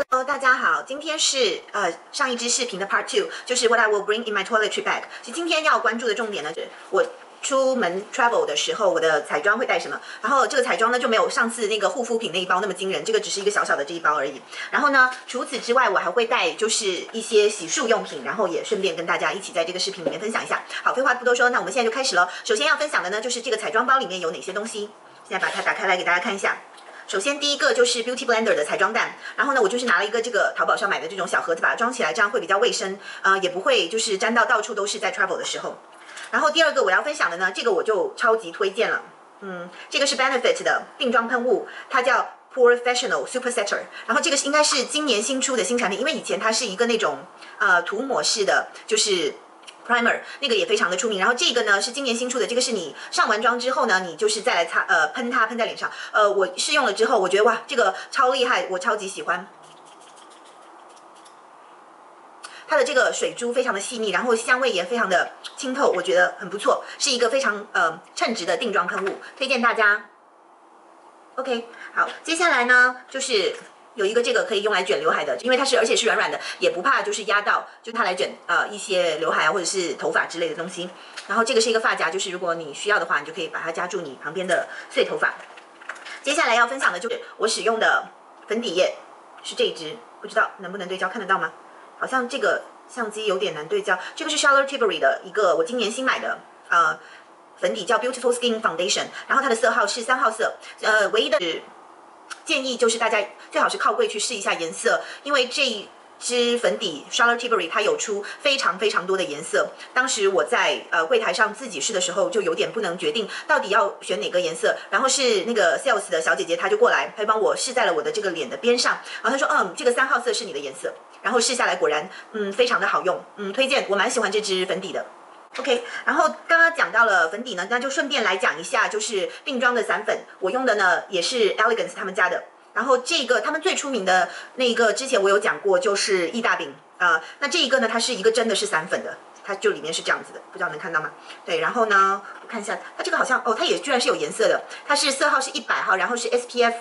Hello， 大家好，今天是上一支视频的 Part 2，就是 What I will bring in my toiletry bag。其实今天要关注的重点呢，是我出门 travel 的时候，我的彩妆会带什么。然后这个彩妆呢就没有上次那个护肤品那一包那么惊人，这个只是一个小小的这一包而已。然后呢，除此之外，我还会带就是一些洗漱用品，然后也顺便跟大家一起在这个视频里面分享一下。好，废话不多说，那我们现在就开始了。首先要分享的呢，就是这个彩妆包里面有哪些东西。现在把它打开来给大家看一下。首先第一个就是 Beauty Blender 的彩妆蛋，然后呢，我就是拿了一个这个淘宝上买的这种小盒子，把它装起来，这样会比较卫生，也不会就是沾到到处都是在 travel 的时候。然后第二个我要分享的呢，这个我就超级推荐了，这个是 Benefit 的定妆喷雾，它叫 Professional Super Setter， 然后这个应该是今年新出的新产品，因为以前它是一个那种涂抹式的，就是。Primer 那个也非常的出名，然后这个呢是今年新出的，这个是你上完妆之后呢，你就是再来擦喷它喷在脸上，我试用了之后，我觉得哇这个超厉害，我超级喜欢。它的这个水珠非常的细腻，然后香味也非常的清透，我觉得很不错，是一个非常称职的定妆喷雾，推荐大家。OK， 好，接下来呢就是有一个这个可以用来卷刘海的，因为它是而且是软软的，也不怕就是压到，就它来卷一些刘海啊或者是头发之类的东西。然后这个是一个发夹，就是如果你需要的话，你就可以把它夹住你旁边的碎头发。接下来要分享的就是我使用的粉底液，是这一支，不知道能不能对焦，看得到吗？好像这个相机有点难对焦。这个是 Charlotte Tilbury 的一个我今年新买的粉底，叫 Beautiful Skin Foundation， 然后它的色号是3号色，唯一的建议就是大家最好是靠柜去试一下颜色，因为这一支粉底 Charlotte Tilbury 它有出非常非常多的颜色。当时我在柜台上自己试的时候，就有点不能决定到底要选哪个颜色。然后是那个 sales 的小姐姐，她就过来，她帮我试在了我的这个脸的边上。然后她说，这个3号色是你的颜色。然后试下来果然，非常的好用，推荐，我蛮喜欢这支粉底的。OK， 然后刚刚讲到了粉底呢，那就顺便来讲一下，就是定妆的散粉，我用的呢也是 Elegance 他们家的。然后这个他们最出名的那个，之前我有讲过，就是意大饼那这一个呢，它是一个真的是散粉的，它就里面是这样子的，不知道能看到吗？对，然后呢，我看一下，它这个好像它也居然是有颜色的，它是色号是100号，然后是 SPF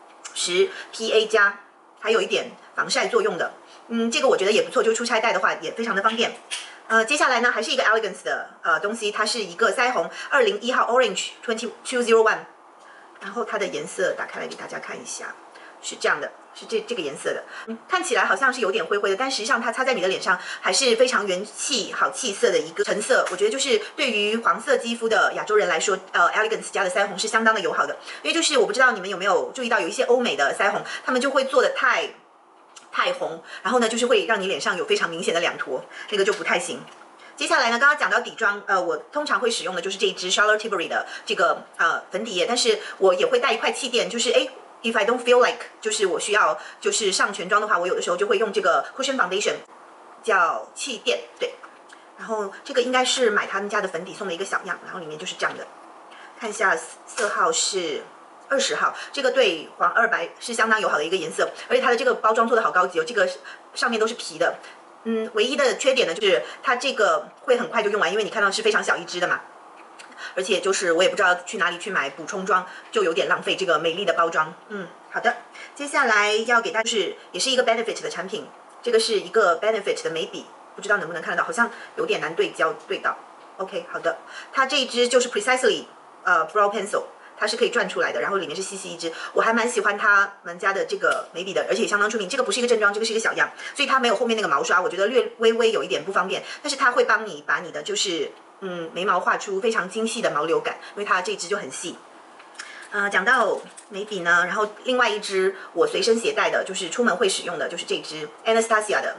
10 PA 加，还有一点防晒作用的，这个我觉得也不错，就出差带的话也非常的方便。接下来呢，还是一个 Elegance 的东西，它是一个腮红201号 Orange 2201，然后它的颜色打开来给大家看一下，是这样的，是这个颜色的，看起来好像是有点灰灰的，但实际上它擦在你的脸上还是非常元气好气色的一个橙色，我觉得就是对于黄色肌肤的亚洲人来说，Elegance 家的腮红是相当的友好的，因为就是我不知道你们有没有注意到，有一些欧美的腮红，他们就会做的太红，然后呢，就是会让你脸上有非常明显的两坨，那个就不太行。接下来呢，刚刚讲到底妆，我通常会使用的就是这一支 Charlotte Tilbury 的这个粉底液，但是我也会带一块气垫，就是if I don't feel like 就是我需要就是上全妆的话，我有的时候就会用这个 Cushion Foundation 叫气垫，对。然后这个应该是买他们家的粉底送的一个小样，然后里面就是这样的，看一下色号是20号，这个对黄2白是相当友好的一个颜色，而且它的这个包装做的好高级哦，这个上面都是皮的，唯一的缺点呢就是它这个会很快就用完，因为你看到是非常小一支的嘛，而且就是我也不知道去哪里去买补充装，就有点浪费这个美丽的包装。好的，接下来要给大家就是也是一个 Benefit 的产品，这个是一个 Benefit 的眉笔，不知道能不能看得到，好像有点难对焦对到。OK， 好的，它这一支就是 Precisely Brow Pencil。它是可以转出来的，然后里面是细细一支，我还蛮喜欢他们家的这个眉笔的，而且相当出名。这个不是一个正装，这个是一个小样，所以它没有后面那个毛刷，我觉得微微有一点不方便。但是它会帮你把你的就是眉毛画出非常精细的毛流感，因为它这支就很细。讲到眉笔呢，然后另外一支我随身携带的，就是出门会使用的，就是这支 Anastasia 的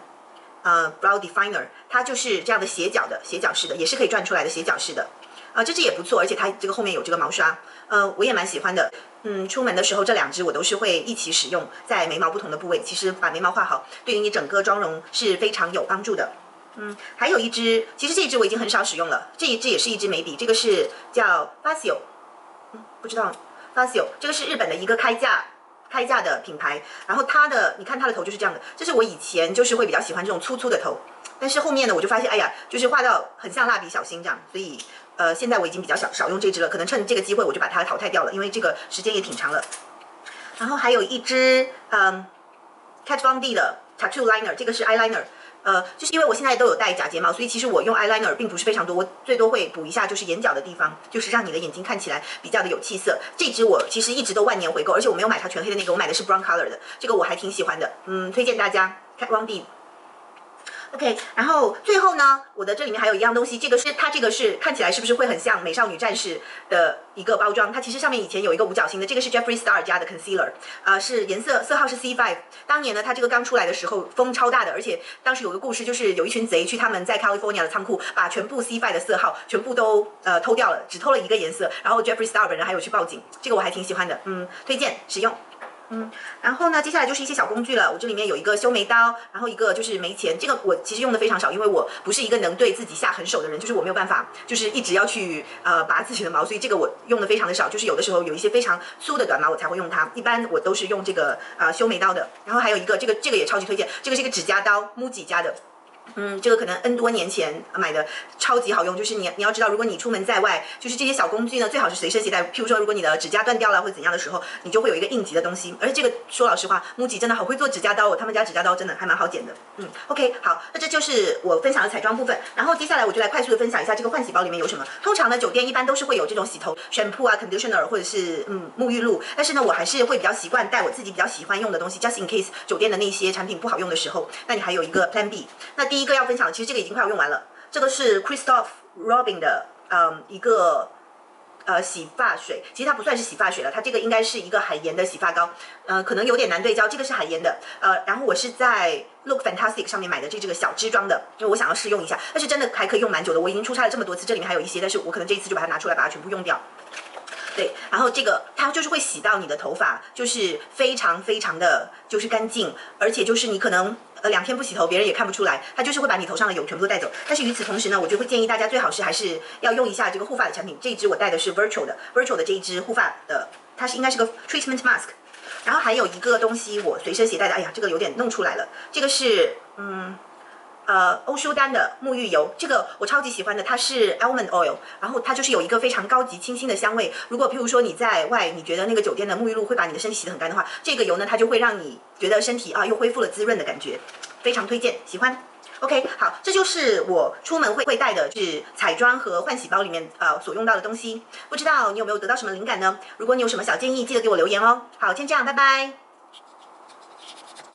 Brow Definer， 它就是这样的斜角式的，也是可以转出来的斜角式的。这支也不错，而且它这个后面有这个毛刷，我也蛮喜欢的。出门的时候这2支我都是会一起使用，在眉毛不同的部位，其实把眉毛画好，对于你整个妆容是非常有帮助的。还有一支，其实这一支我已经很少使用了，这一支也是一支眉笔，这个是叫 Facio，不知道 Facio， 这个是日本的一个开价的品牌，然后它的你看它的头就是这样的，这是我以前就是会比较喜欢这种粗粗的头，但是后面呢我就发现，哎呀，就是画到很像蜡笔小新这样，所以现在我已经比较少用这支了，可能趁这个机会我就把它淘汰掉了，因为这个时间也挺长了。然后还有一支 Kat Von D 的 Tattoo Liner， 这个是 eyeliner。就是因为我现在都有戴假睫毛，所以其实我用 eyeliner 并不是非常多，我最多会补一下就是眼角的地方，就是让你的眼睛看起来比较的有气色。这支我其实一直都万年回购，而且我没有买它全黑的那个，我买的是 brown color 的，这个我还挺喜欢的，推荐大家 Kat Von D。OK， 然后最后呢，我的这里面还有一样东西，这个是它这个是看起来是不是会很像美少女战士的一个包装？它其实上面以前有一个五角星的，这个是 Jeffree Star 家的 concealer， 是颜色号是 C5。当年呢，它这个刚出来的时候风超大的，而且当时有个故事，就是有一群贼去他们在 California 的仓库，把全部 C5 的色号全部都偷掉了，只偷了一个颜色，然后 Jeffree Star 本人还有去报警，这个我还挺喜欢的，推荐使用。然后呢，接下来就是一些小工具了。我这里面有一个修眉刀，然后一个就是眉钳。这个我其实用的非常少，因为我不是一个能对自己下狠手的人，就是我没有办法，就是一直要去拔自己的毛，所以这个我用的非常的少。就是有的时候有一些非常粗的短毛我才会用它，一般我都是用这个修眉刀的。然后还有一个这个也超级推荐，这个是一个指甲刀，MUJI家的。这个可能 N 多年前买的，超级好用。就是你要知道，如果你出门在外，就是这些小工具呢，最好是随身携带。譬如说，如果你的指甲断掉了或者怎样的时候，你就会有一个应急的东西。而且这个说老实话，MUJI真的好会做指甲刀哦，他们家指甲刀真的还蛮好剪的。OK， 好，那这就是我分享的彩妆部分。然后接下来我就来快速的分享一下这个换洗包里面有什么。通常呢，酒店一般都是会有这种洗头 shampoo 啊、conditioner 或者是沐浴露，但是呢，我还是会比较习惯带我自己比较喜欢用的东西 ，just in case 酒店的那些产品不好用的时候，那你还有一个 Plan B。那第一个要分享的，其实这个已经快要用完了。这个是 Christophe Robin 的一个洗发水，其实它不算是洗发水了，它这个应该是一个海盐的洗发膏，可能有点难对焦。这个是海盐的，然后我是在 Look Fantastic 上面买的这个小支装的，因为我想要试用一下，但是真的还可以用蛮久的。我已经出差了这么多次，这里面还有一些，但是我可能这一次就把它拿出来，把它全部用掉。对，然后这个它就是会洗到你的头发，就是非常非常的就是干净，而且就是你可能2天不洗头，别人也看不出来，它就是会把你头上的油全部都带走。但是与此同时呢，我就会建议大家最好是还是要用一下这个护发的产品。这一支我带的是 Virtual 的这一支护发的，它应该是个 Treatment Mask。然后还有一个东西我随身携带的，哎呀，这个有点弄出来了，这个是欧舒丹的沐浴油，这个我超级喜欢的，它是 almond oil， 然后它就是有一个非常高级清新的香味。如果譬如说你在外，你觉得那个酒店的沐浴露会把你的身体洗得很干的话，这个油呢，它就会让你觉得身体又恢复了滋润的感觉，非常推荐，喜欢。OK， 好，这就是我出门会带的，是彩妆和换洗包里面所用到的东西。不知道你有没有得到什么灵感呢？如果你有什么小建议，记得给我留言哦。好，先这样，拜拜。